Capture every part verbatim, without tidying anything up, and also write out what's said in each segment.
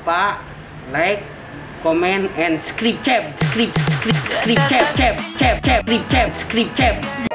lupa like, comment, and subscribe. Subscribe, subscribe, subscribe, cep, cep, cep, cep, cep, subscribe, cep.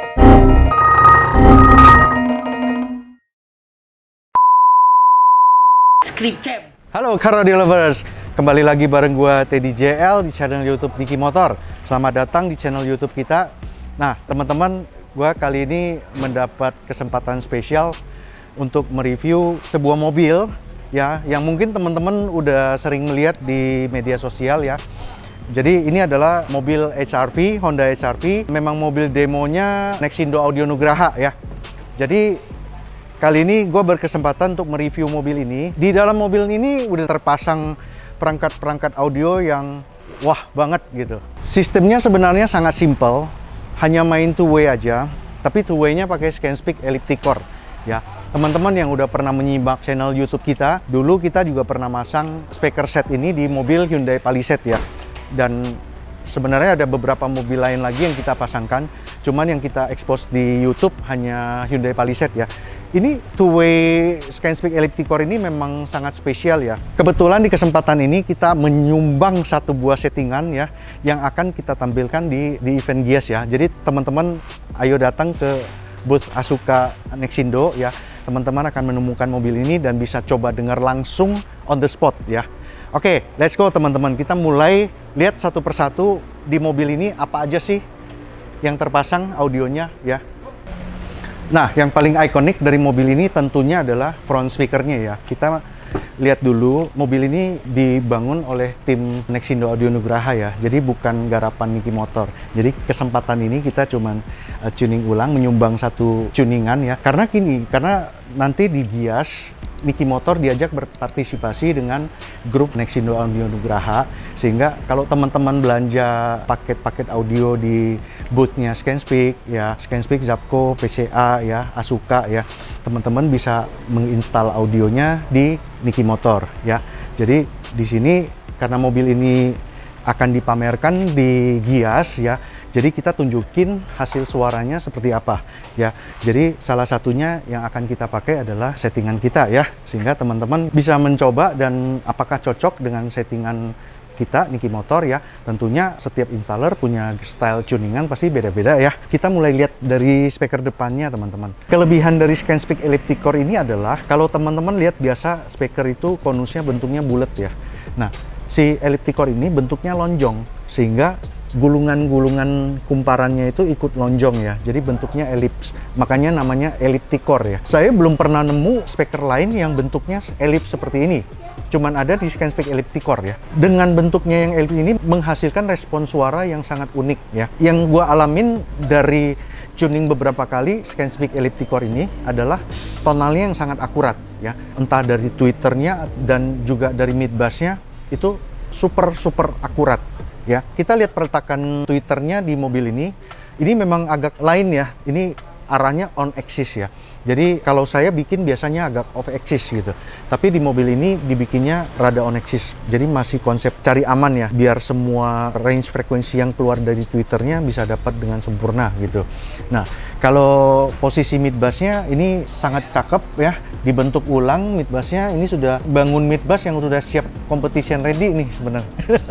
Subscribe, cep. Halo car radio lovers, kembali lagi bareng gua Teddy J L di channel YouTube Niki Motor. Selamat datang di channel YouTube kita. Nah, teman-teman, gua kali ini mendapat kesempatan spesial untuk mereview sebuah mobil ya yang mungkin teman-teman udah sering melihat di media sosial ya. Jadi ini adalah mobil H R V, Honda H R V. Memang mobil demonya Nexindo Audio Nugraha ya. Jadi kali ini gue berkesempatan untuk mereview mobil ini. Di dalam mobil ini udah terpasang perangkat-perangkat audio yang wah banget gitu. Sistemnya sebenarnya sangat simple, hanya main two way aja. Tapi two way-nya pakai ScanSpeak Elliptic Core ya. Teman-teman yang udah pernah menyimak channel YouTube kita, dulu kita juga pernah masang speaker set ini di mobil Hyundai Palisade ya. Dan sebenarnya ada beberapa mobil lain lagi yang kita pasangkan, cuman yang kita expose di YouTube hanya Hyundai Palisade ya. Ini two way ScanSpeak Elliptic Core ini memang sangat spesial ya. Kebetulan di kesempatan ini kita menyumbang satu buah settingan ya yang akan kita tampilkan di di event Gias ya. Jadi teman-teman ayo datang ke booth Asuka Nexindo ya. Teman-teman akan menemukan mobil ini dan bisa coba dengar langsung on the spot ya. Oke, let's go teman-teman. Kita mulai lihat satu persatu di mobil ini apa aja sih yang terpasang audionya ya. Nah, yang paling ikonik dari mobil ini tentunya adalah front speakernya ya. Kita lihat dulu, mobil ini dibangun oleh tim Nexindo Audio Nugraha ya. Jadi bukan garapan Niki Motor. Jadi kesempatan ini kita cuman uh, tuning ulang, menyumbang satu tuningan ya. Karena gini, karena nanti di Gias Niki Motor diajak berpartisipasi dengan grup Nexindo Audio Nugraha, sehingga kalau teman-teman belanja paket-paket audio di boothnya ScanSpeak ya, ScanSpeak, Zapco, P C A ya, Asuka ya, teman-teman bisa menginstal audionya di Niki Motor ya. Jadi di sini karena mobil ini akan dipamerkan di Gias ya, jadi kita tunjukin hasil suaranya seperti apa ya. Jadi salah satunya yang akan kita pakai adalah settingan kita ya, sehingga teman-teman bisa mencoba dan apakah cocok dengan settingan kita Niki Motor ya. Tentunya setiap installer punya style tuningan pasti beda-beda ya. Kita mulai lihat dari speaker depannya teman-teman. Kelebihan dari ScanSpeak Elliptic Core ini adalah kalau teman-teman lihat biasa speaker itu konusnya bentuknya bulat ya. Nah, si Elliptic Core ini bentuknya lonjong, sehingga gulungan-gulungan kumparannya itu ikut lonjong ya. Jadi bentuknya elips, makanya namanya Elliptic Core ya. Saya belum pernah nemu speaker lain yang bentuknya elips seperti ini. Cuman ada di ScanSpeak Elliptic Core ya. Dengan bentuknya yang elips ini menghasilkan respon suara yang sangat unik ya. Yang gua alamin dari tuning beberapa kali ScanSpeak Elliptic Core ini adalah tonalnya yang sangat akurat ya. Entah dari tweeternya dan juga dari mid bassnya itu super super akurat ya. Kita lihat peletakan tweeternya di mobil ini, ini memang agak lain ya. Ini arahnya on axis ya. Jadi kalau saya bikin biasanya agak off axis gitu. Tapi di mobil ini dibikinnya rada on axis. Jadi masih konsep cari aman ya, biar semua range frekuensi yang keluar dari tweeternya bisa dapat dengan sempurna gitu. Nah, kalau posisi mid bassnya ini sangat cakep ya. Dibentuk ulang mid bassnya, ini sudah bangun mid bass yang sudah siap competition ready nih sebenarnya.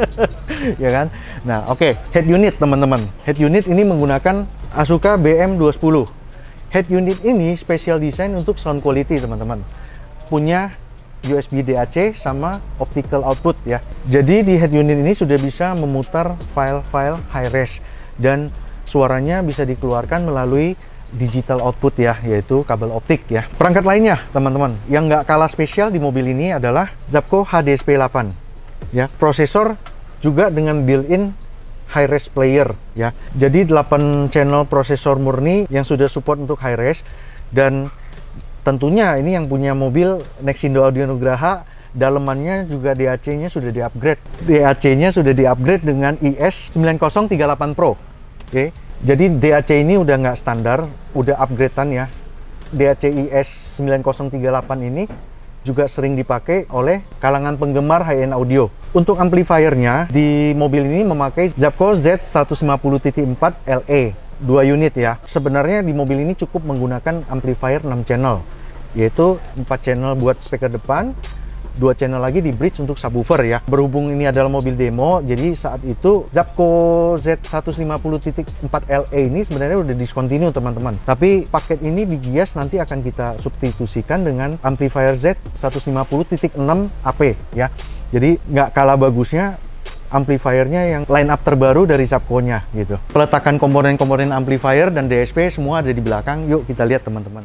Ya kan? Nah, oke, okay. Head unit teman-teman. Head unit ini menggunakan Asuka B M dua sepuluh. Head unit ini special design untuk sound quality teman-teman. Punya U S B D A C sama optical output ya. Jadi di head unit ini sudah bisa memutar file-file high res dan suaranya bisa dikeluarkan melalui digital output ya, yaitu kabel optik ya. Perangkat lainnya teman-teman yang nggak kalah spesial di mobil ini adalah Zapco H D S P delapan ya. Prosesor juga dengan built-in high-res player ya. Jadi delapan channel prosesor murni yang sudah support untuk high-res, dan tentunya ini yang punya mobil Nexindo Audio Nugraha, dalemannya juga D A C-nya sudah di-upgrade. D A C-nya sudah di-upgrade dengan I S sembilan nol tiga delapan Pro. Oke. Jadi D A C ini udah nggak standar, udah upgrade-an ya. D A C I S sembilan nol tiga delapan ini juga sering dipakai oleh kalangan penggemar high-end audio. Untuk amplifiernya di mobil ini memakai Zapco Z seratus lima puluh titik empat L E dua unit ya. Sebenarnya di mobil ini cukup menggunakan amplifier enam channel, yaitu empat channel buat speaker depan, dua channel lagi di bridge untuk subwoofer ya. Berhubung ini adalah mobil demo, jadi saat itu Zapco Z seratus lima puluh titik empat L E ini sebenarnya udah discontinue teman-teman. Tapi paket ini di Gias nanti akan kita substitusikan dengan amplifier Z seratus lima puluh titik enam A P ya. Jadi nggak kalah bagusnya amplifiernya yang line up terbaru dari Zapco-nya gitu. Peletakan komponen-komponen amplifier dan D S P semua ada di belakang. Yuk kita lihat teman-teman.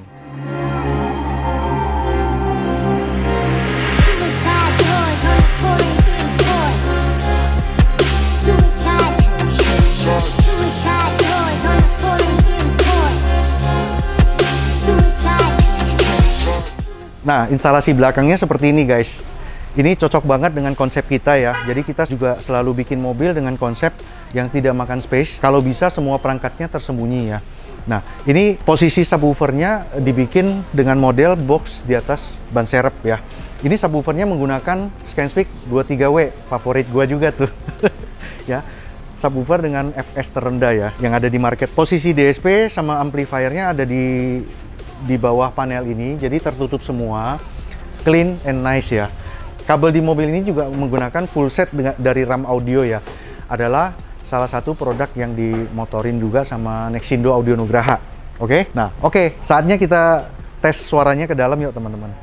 Nah, instalasi belakangnya seperti ini guys. Ini cocok banget dengan konsep kita ya. Jadi kita juga selalu bikin mobil dengan konsep yang tidak makan space. Kalau bisa semua perangkatnya tersembunyi ya. Nah, ini posisi subwoofernya dibikin dengan model box di atas ban serep ya. Ini subwoofernya menggunakan Scanspeak dua puluh tiga W, favorit gua juga tuh. Ya. Subwoofer dengan F S terendah ya, yang ada di market. Posisi D S P sama amplifiernya ada di di bawah panel ini, jadi tertutup semua, clean and nice ya. Kabel di mobil ini juga menggunakan full set dengan, dari RAM audio ya. Adalah salah satu produk yang dimotorin juga sama Nexindo Audio Nugraha. Oke, okay? Nah oke, okay. Saatnya kita tes suaranya ke dalam yuk teman-teman.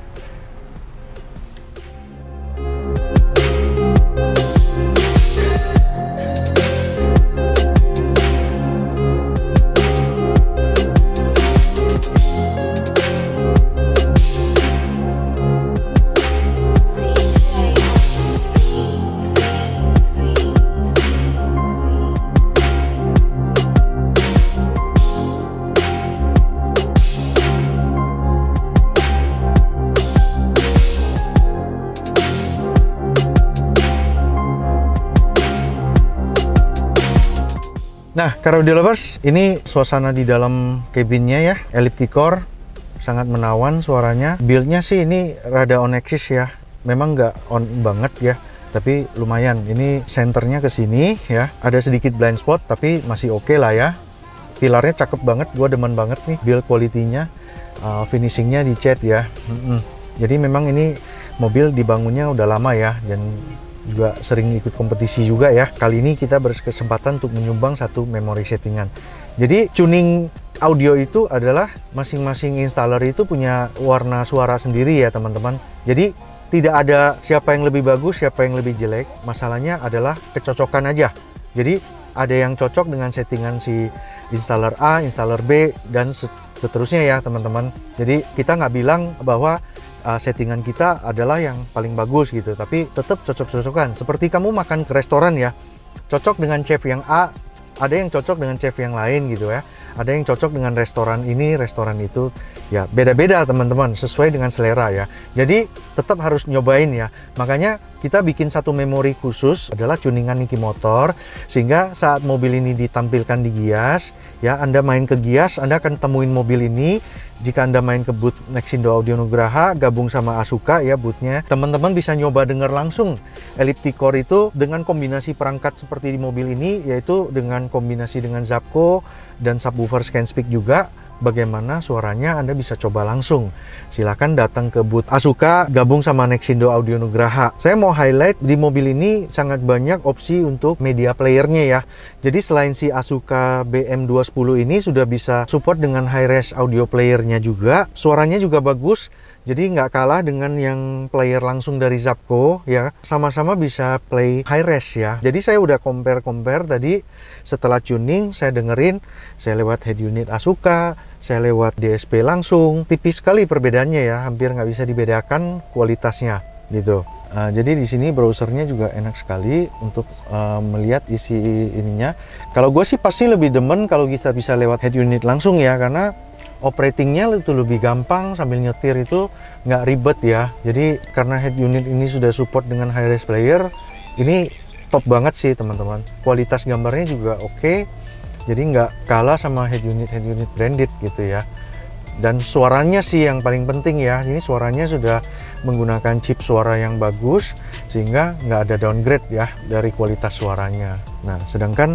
Nah, car audio lovers, ini suasana di dalam cabinnya ya, ellipticore, sangat menawan suaranya. Build-nya sih ini rada on axis ya, memang nggak on banget ya, tapi lumayan. Ini senternya ke sini ya, ada sedikit blind spot, tapi masih oke okay lah ya. Pilarnya cakep banget, gua demen banget nih build quality-nya, uh, finishingnya di cat ya. Mm-mm. Jadi memang ini mobil dibangunnya udah lama ya, dan juga sering ikut kompetisi juga ya. Kali ini kita berkesempatan untuk menyumbang satu memori settingan. Jadi tuning audio itu adalah masing-masing installer itu punya warna suara sendiri ya teman-teman. Jadi tidak ada siapa yang lebih bagus, siapa yang lebih jelek. Masalahnya adalah kecocokan aja. Jadi ada yang cocok dengan settingan si installer A, installer B, dan seterusnya ya teman-teman. Jadi kita nggak bilang bahwa Uh, settingan kita adalah yang paling bagus gitu, tapi tetap cocok-cocokan. Seperti kamu makan ke restoran ya, cocok dengan chef yang A, ada yang cocok dengan chef yang lain gitu ya. Ada yang cocok dengan restoran ini, restoran itu, ya beda-beda teman-teman, sesuai dengan selera ya. Jadi tetap harus nyobain ya. Makanya kita bikin satu memori khusus adalah tuningan Niki Motor, sehingga saat mobil ini ditampilkan di Gias, ya Anda main ke Gias, Anda akan temuin mobil ini. Jika Anda main ke booth Nexindo Audio Nugraha, gabung sama Asuka ya boothnya, teman-teman bisa nyoba dengar langsung ellipticore itu dengan kombinasi perangkat seperti di mobil ini, yaitu dengan kombinasi dengan Zapco dan subwoofer Scanspeak juga. Bagaimana suaranya Anda bisa coba langsung. Silahkan datang ke booth Asuka, gabung sama Nexindo Audio Nugraha. Saya mau highlight di mobil ini sangat banyak opsi untuk media playernya ya. Jadi selain si Asuka B M dua sepuluh ini sudah bisa support dengan high-res audio playernya juga. Suaranya juga bagus. Jadi nggak kalah dengan yang player langsung dari Zapco ya, sama-sama bisa play high res ya. Jadi saya udah compare-compare tadi, setelah tuning saya dengerin, saya lewat head unit Asuka, saya lewat D S P langsung, tipis sekali perbedaannya ya, hampir nggak bisa dibedakan kualitasnya gitu. Uh, jadi di sini browsernya juga enak sekali untuk uh, melihat isi ininya. Kalau gue sih pasti lebih demen kalau kita bisa lewat head unit langsung ya, karena operatingnya itu lebih gampang, sambil nyetir itu nggak ribet ya. Jadi karena head unit ini sudah support dengan high-res player, ini top banget sih teman-teman. Kualitas gambarnya juga oke, okay. Jadi nggak kalah sama head unit head unit branded gitu ya. Dan suaranya sih yang paling penting ya. Ini suaranya sudah menggunakan chip suara yang bagus, sehingga nggak ada downgrade ya dari kualitas suaranya. Nah, sedangkan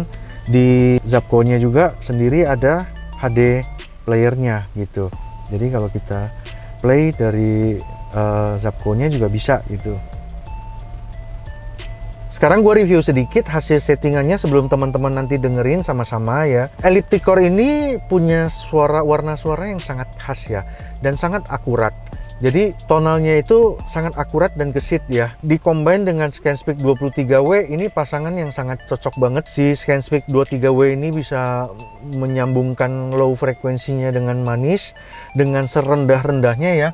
di Zapco-nya juga sendiri ada H D playernya gitu. Jadi kalau kita play dari uh, Zapco-nya juga bisa gitu. Sekarang gue review sedikit hasil settingannya sebelum teman-teman nanti dengerin sama-sama ya. Ellipticore ini punya suara warna suara yang sangat khas ya, dan sangat akurat. Jadi tonalnya itu sangat akurat dan gesit ya. Dikombin dengan ScanSpeak dua puluh tiga W, ini pasangan yang sangat cocok banget. Si ScanSpeak dua puluh tiga W ini bisa menyambungkan low frekuensinya dengan manis, dengan serendah-rendahnya ya.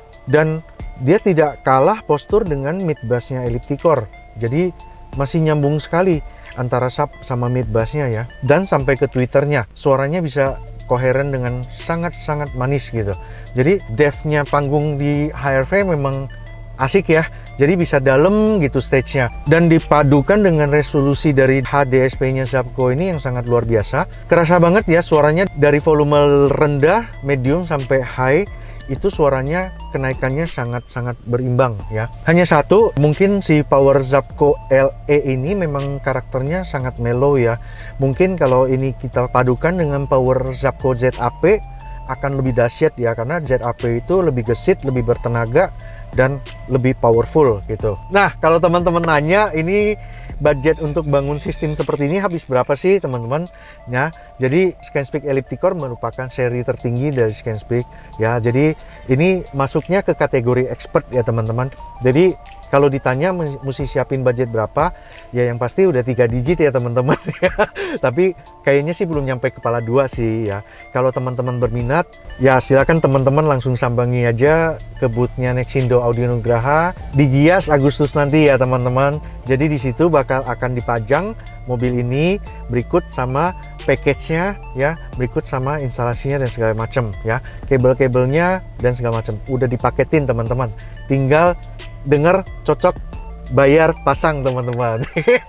Dan dia tidak kalah postur dengan mid bassnya Ellipticore. Jadi masih nyambung sekali antara sub sama mid bassnya ya. Dan sampai ke Twitternya, suaranya bisa koheren dengan sangat-sangat manis gitu. Jadi depth-nya panggung di H R V memang asik ya. Jadi bisa dalam gitu stage-nya. Dan dipadukan dengan resolusi dari H D S P-nya Zapco ini yang sangat luar biasa. Kerasa banget ya suaranya dari volume rendah, medium sampai high. Itu suaranya kenaikannya sangat-sangat berimbang ya. Hanya satu, mungkin si power Zapco L E ini memang karakternya sangat mellow ya. Mungkin kalau ini kita padukan dengan power Zapco Z A P akan lebih dahsyat ya, karena Z A P itu lebih gesit, lebih bertenaga, dan lebih powerful gitu. Nah, kalau teman-teman nanya ini budget untuk bangun sistem seperti ini habis berapa sih teman-teman? Ya, jadi ScanSpeak Ellipticore merupakan seri tertinggi dari ScanSpeak ya. Jadi ini masuknya ke kategori expert ya teman-teman. Jadi kalau ditanya mesti siapin budget berapa, ya yang pasti udah tiga digit ya teman-teman ya. Tapi kayaknya sih belum nyampe kepala dua sih ya. Kalau teman-teman berminat, ya silakan teman-teman langsung sambangi aja ke boothnya Nexindo Audio Nugraha di Gias Agustus nanti ya teman-teman. Jadi di situ bakal akan dipajang mobil ini berikut sama package-nya ya, berikut sama instalasinya dan segala macam ya, kabel-kabelnya dan segala macam udah dipaketin teman-teman. Tinggal dengar, cocok, bayar, pasang teman-teman.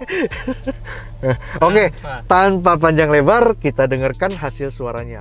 Oke, tanpa panjang lebar kita dengarkan hasil suaranya.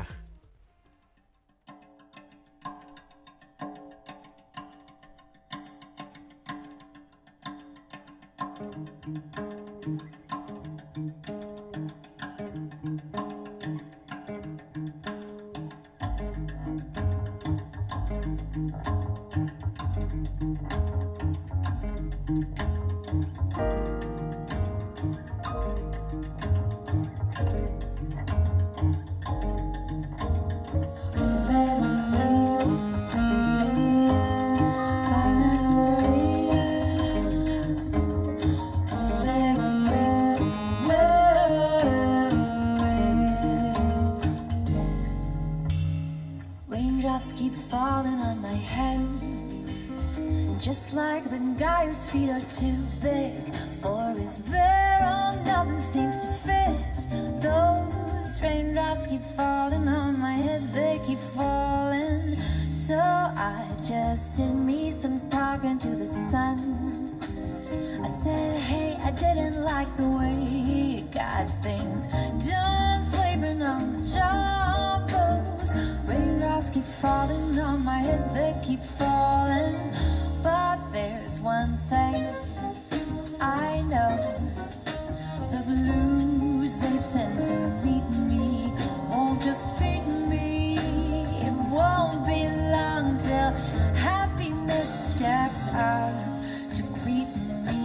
Keep falling on my head, just like the guy whose feet are too big for his barrel. Nothing seems to fit. Those raindrops keep falling on my head, they keep falling. So I just did me some talking to the sun. I said, hey, I didn't like the way you got things done, sleeping on the job. Those raindrops keep falling on my head, they keep falling. But there's one thing I know, the blues they send to meet me won't defeat me. It won't be long till happiness steps out to greet me.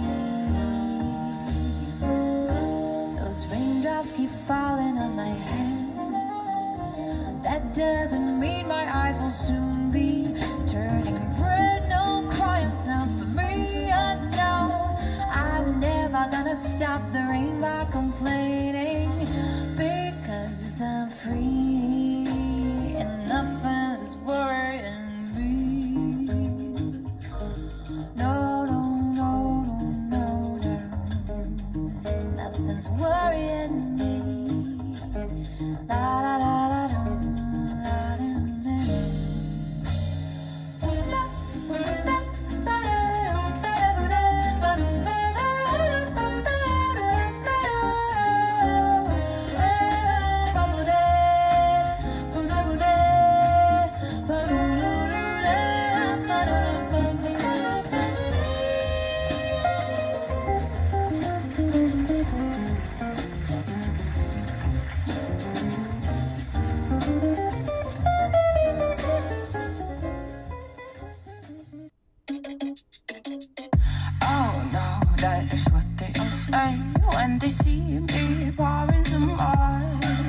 Those raindrops keep falling on my head. That doesn't mean my eyes will soon be turning red. No crying now for me. I know I'm never gonna stop the rain by complaining, because I'm free and nothing's worrying me. No, no, no, no, no, no. Nothing's worrying me. La la la la la. That's what they all say when they see me pouring some more.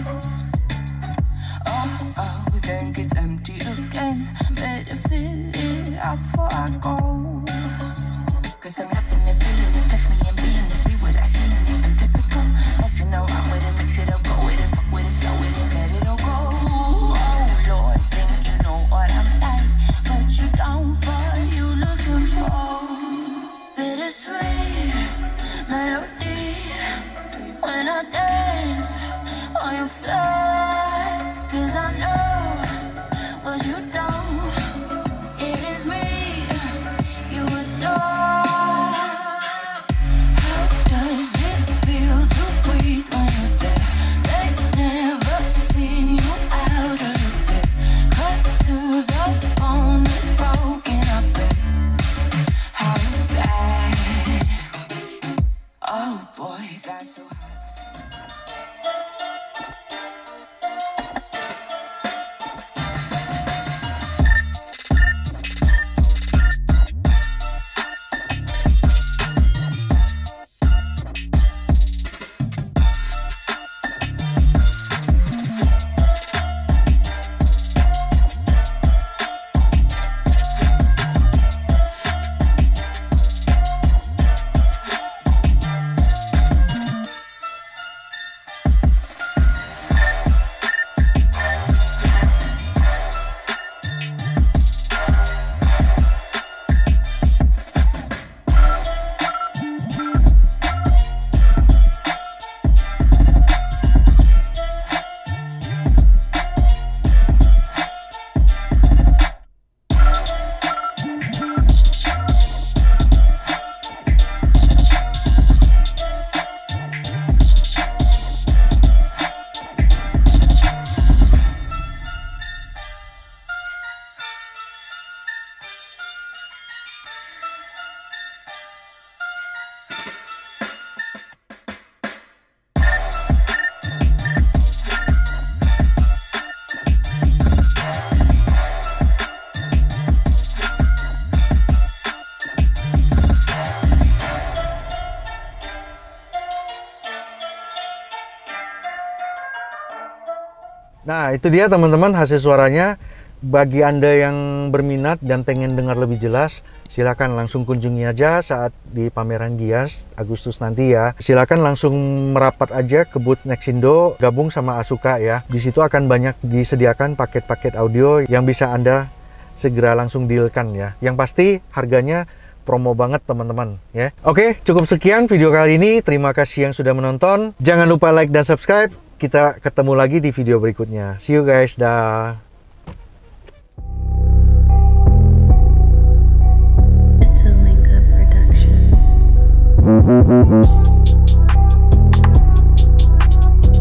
Oh, oh, then gets empty again. Better fill it up before I go. Cause I'm loving it, feeling it, touch me and being it. See what I see, I'm typical. Messing around with it, mix it up, go with it, fuck with it, flow with it, let it all go. Oh Lord, think you know what I'm like. Put you down for you lose control. Bittersweet melody when I dance on your floor. Cause I know what you don't. It is me you adore. How does it feel to breathe when you're dead? They never seen you out of bed. Cut to the bone, it's broken up. How sad. Oh boy, that's so hard. Nah, itu dia teman-teman hasil suaranya. Bagi Anda yang berminat dan pengen dengar lebih jelas, silakan langsung kunjungi aja saat di pameran Gias Agustus nanti ya. Silakan langsung merapat aja ke booth Nexindo, gabung sama Asuka ya. Di situ akan banyak disediakan paket-paket audio yang bisa Anda segera langsung dealkan ya. Yang pasti harganya promo banget teman-teman ya. Oke, cukup sekian video kali ini. Terima kasih yang sudah menonton. Jangan lupa like dan subscribe. Kita ketemu lagi di video berikutnya. See you guys, dah.